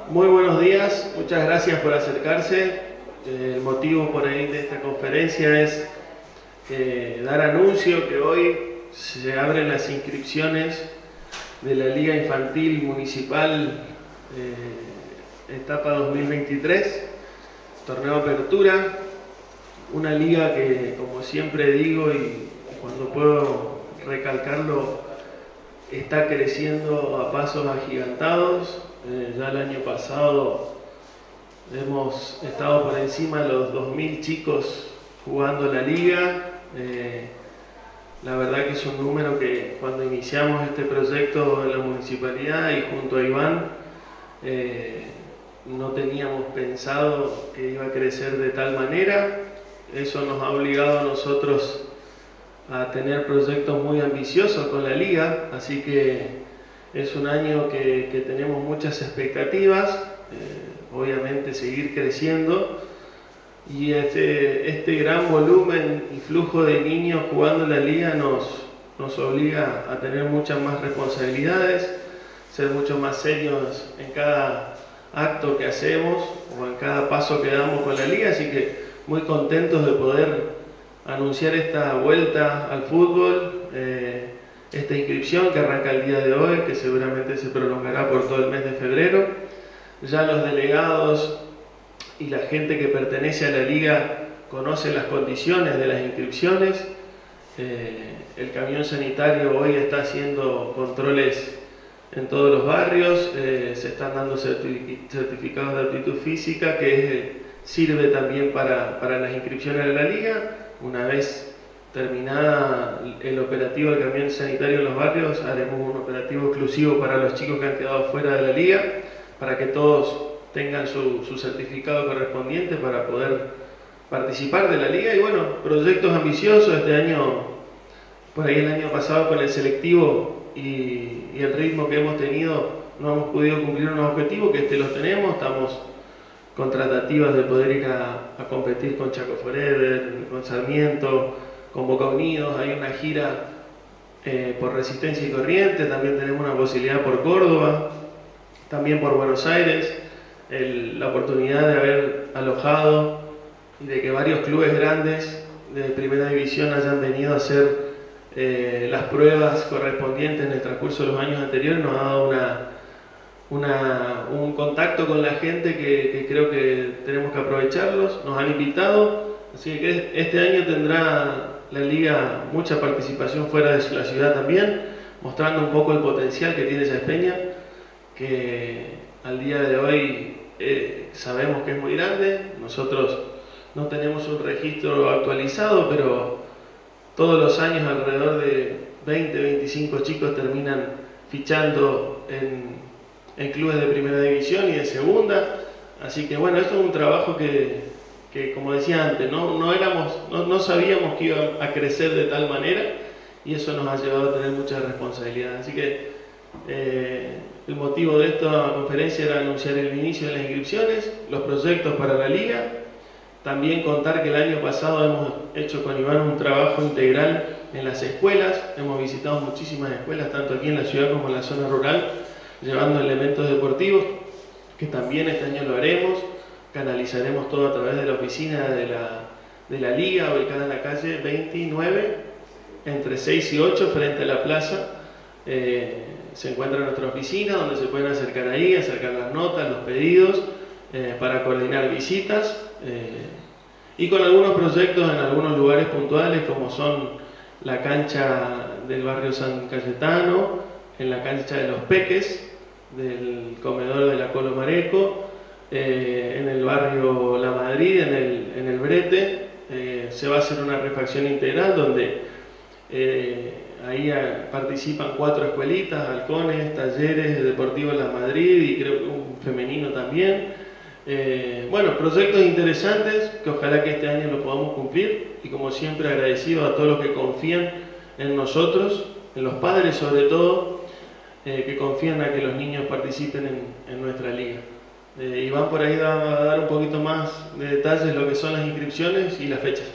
Muy buenos días, muchas gracias por acercarse. El motivo por ahí de esta conferencia es dar anuncio que hoy se abren las inscripciones de la Liga Infantil Municipal etapa 2023, torneo Apertura, una liga que, como siempre digo y cuando puedo recalcarlo, está creciendo a pasos agigantados. Ya el año pasado hemos estado por encima de los 2000 chicos jugando la liga. La verdad que es un número que cuando iniciamos este proyecto en la municipalidad y junto a Iván no teníamos pensado que iba a crecer de tal manera. Eso nos ha obligado a nosotros a tener proyectos muy ambiciosos con la liga, así que es un año que tenemos muchas expectativas, obviamente seguir creciendo, y este gran volumen y flujo de niños jugando en la liga nos obliga a tener muchas más responsabilidades, ser mucho más serios en cada acto que hacemos o en cada paso que damos con la liga, así que muy contentos de poder anunciar esta vuelta al fútbol, esta inscripción que arranca el día de hoy, que seguramente se prolongará por todo el mes de febrero. Ya los delegados y la gente que pertenece a la liga conocen las condiciones de las inscripciones. El camión sanitario hoy está haciendo controles en todos los barrios, se están dando certificados de aptitud física que sirve también para las inscripciones de la liga. Una vez terminada el operativo del camión sanitario en los barrios, haremos un operativo exclusivo para los chicos que han quedado fuera de la liga, para que todos tengan su certificado correspondiente para poder participar de la liga. Y bueno, proyectos ambiciosos este año, por ahí el año pasado con el selectivo y el ritmo que hemos tenido, no hemos podido cumplir unos objetivos, que los tenemos. Estamos con tratativas de poder ir a competir con Chaco Forever, con Sarmiento, con Boca Unidos. Hay una gira por Resistencia y Corrientes, también tenemos una posibilidad por Córdoba, también por Buenos Aires, la oportunidad de haber alojado y de que varios clubes grandes de primera división hayan venido a hacer las pruebas correspondientes en el transcurso de los años anteriores, nos ha dado un contacto con la gente que creo que tenemos que aprovecharlos. Nos han invitado, así que este año tendrá la liga mucha participación fuera de la ciudad también, mostrando un poco el potencial que tiene esa Peña, que al día de hoy sabemos que es muy grande. Nosotros no tenemos un registro actualizado, pero todos los años alrededor de 20-25 chicos terminan fichando en clubes de primera división y de segunda. Así que bueno, esto es un trabajo que como decía antes, no sabíamos que iba a crecer de tal manera, y eso nos ha llevado a tener mucha responsabilidad. Así que el motivo de esta conferencia era anunciar el inicio de las inscripciones, los proyectos para la liga. También contar que el año pasado hemos hecho con Iván un trabajo integral en las escuelas. Hemos visitado muchísimas escuelas, tanto aquí en la ciudad como en la zona rural, llevando elementos deportivos, que también este año lo haremos. Canalizaremos todo a través de la oficina de la liga, ubicada en la calle 29, entre 6 y 8, frente a la plaza. Se encuentra nuestra oficina, donde se pueden acercar ahí, acercar las notas, los pedidos, para coordinar visitas, y con algunos proyectos en algunos lugares puntuales, como son la cancha del barrio San Cayetano, en la cancha de los Peques, del comedor de la Colo Mareco, en el barrio La Madrid, en el Brete. Se va a hacer una refacción integral donde ahí participan 4 escuelitas, halcones, talleres, deportivo La Madrid y creo que un femenino también. Bueno, proyectos interesantes que ojalá que este año lo podamos cumplir, y como siempre agradecido a todos los que confían en nosotros, en los padres sobre todo, que confían a que los niños participen en nuestra liga. Iván por ahí va a dar un poquito más de detalles de lo que son las inscripciones y las fechas.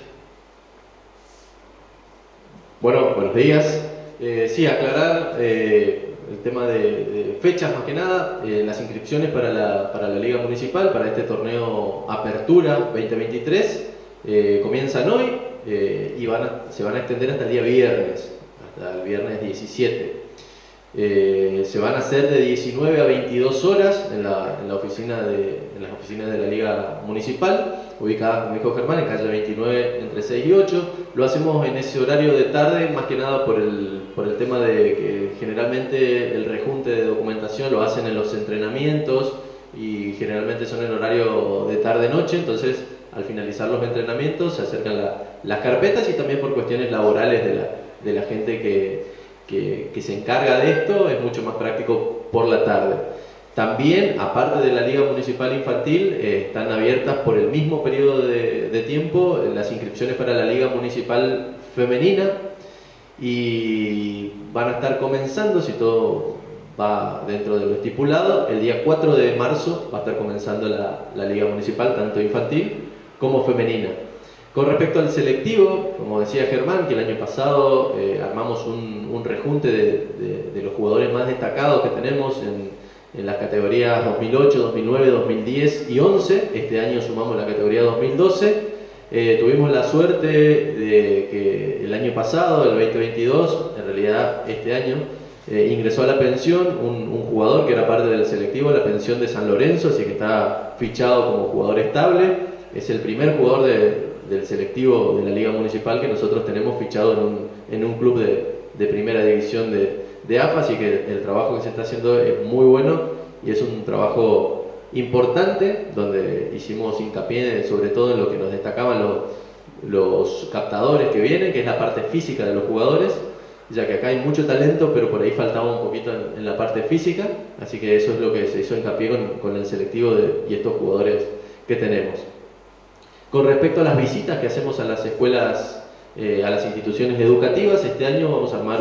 Bueno, buenos días. Sí, aclarar, el tema de fechas más que nada. Las inscripciones para la Liga Municipal, para este torneo Apertura 2023, comienzan hoy y se van a extender hasta el día viernes, hasta el viernes 17. Se van a hacer de 19 a 22 horas en las oficinas de la Liga Municipal, ubicada, como dijo Germán, en calle 29 entre 6 y 8. Lo hacemos en ese horario de tarde, más que nada por el tema de que generalmente el rejunte de documentación lo hacen en los entrenamientos y generalmente son en horario de tarde-noche, entonces al finalizar los entrenamientos se acercan las carpetas, y también por cuestiones laborales de la gente que se encarga de esto, es mucho más práctico por la tarde. También, aparte de la Liga Municipal Infantil, están abiertas por el mismo periodo de tiempo las inscripciones para la Liga Municipal Femenina, y van a estar comenzando, si todo va dentro de lo estipulado, el día 4 de marzo va a estar comenzando la Liga Municipal, tanto infantil como femenina. Con respecto al selectivo, como decía Germán, que el año pasado armamos un rejunte de los jugadores más destacados que tenemos en las categorías 2008, 2009, 2010 y 11. Este año sumamos la categoría 2012. Tuvimos la suerte de que el año pasado, el 2022, en realidad este año, ingresó a la pensión un jugador que era parte del selectivo, la pensión de San Lorenzo, así que está fichado como jugador estable. Es el primer jugador del selectivo de la Liga Municipal que nosotros tenemos fichado en un club de primera división de AFA, así que el trabajo que se está haciendo es muy bueno y es un trabajo importante, donde hicimos hincapié sobre todo en lo que nos destacaban los captadores que vienen, que es la parte física de los jugadores, ya que acá hay mucho talento, pero por ahí faltaba un poquito en la parte física, así que eso es lo que se hizo hincapié con el selectivo y estos jugadores que tenemos. Con respecto a las visitas que hacemos a las escuelas, a las instituciones educativas, este año vamos a armar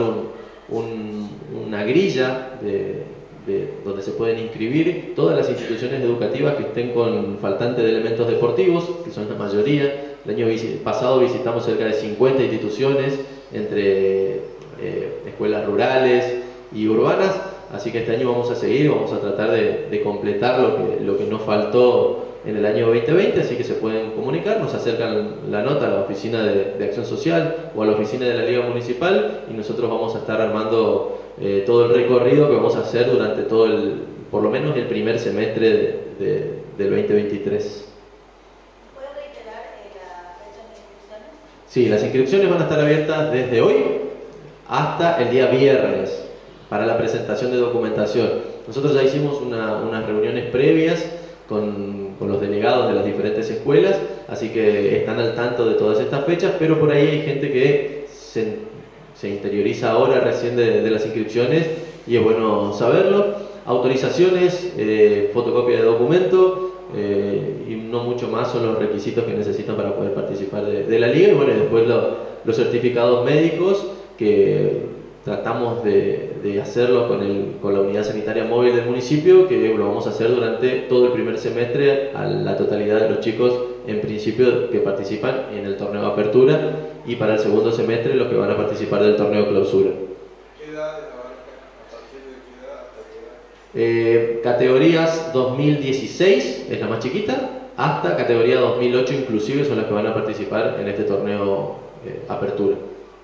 una grilla donde se pueden inscribir todas las instituciones educativas que estén con faltante de elementos deportivos, que son la mayoría. El año pasado visitamos cerca de 50 instituciones entre escuelas rurales y urbanas, así que este año vamos a seguir, vamos a tratar de completar lo que nos faltó en el año 2020, así que se pueden comunicar, nos acercan la nota a la oficina de Acción Social o a la oficina de la Liga Municipal, y nosotros vamos a estar armando todo el recorrido que vamos a hacer durante por lo menos el primer semestre del 2023. ¿Puede reiterar la fecha de inscripciones? Sí, las inscripciones van a estar abiertas desde hoy hasta el día viernes para la presentación de documentación. Nosotros ya hicimos unas reuniones previas con los delegados de las diferentes escuelas, así que están al tanto de todas estas fechas, pero por ahí hay gente que se interioriza ahora recién de las inscripciones, y es bueno saberlo. Autorizaciones, fotocopia de documento y no mucho más son los requisitos que necesitan para poder participar de la liga. Y bueno, y después los certificados médicos, que tratamos de hacerlo con la unidad sanitaria móvil del municipio, que lo vamos a hacer durante todo el primer semestre a la totalidad de los chicos, en principio, que participan en el torneo de apertura, y para el segundo semestre los que van a participar del torneo clausura. ¿Qué edad abarca? ¿A partir de qué edad hasta qué edad? Categorías 2016 es la más chiquita, hasta categoría 2008 inclusive son las que van a participar en este torneo apertura.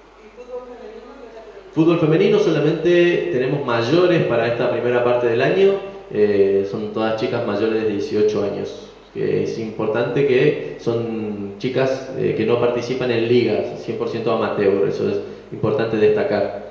Fútbol femenino solamente tenemos mayores para esta primera parte del año, son todas chicas mayores de 18 años. Que es importante que son chicas que no participan en ligas, 100% amateur, eso es importante destacar.